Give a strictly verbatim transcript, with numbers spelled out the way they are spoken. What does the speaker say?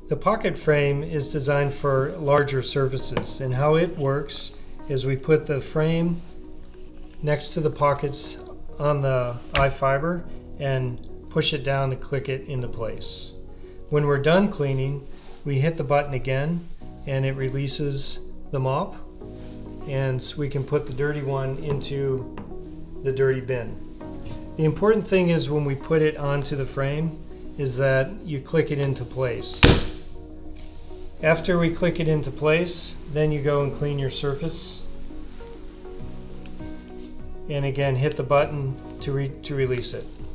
The pocket frame is designed for larger surfaces, and how it works is we put the frame next to the pockets on the i-fibre and push it down to click it into place. When we're done cleaning, we hit the button again and it releases the mop, and so we can put the dirty one into the dirty bin. The important thing is when we put it onto the frame is that you click it into place. After we click it into place, then you go and clean your surface. And again, hit the button to, re to release it.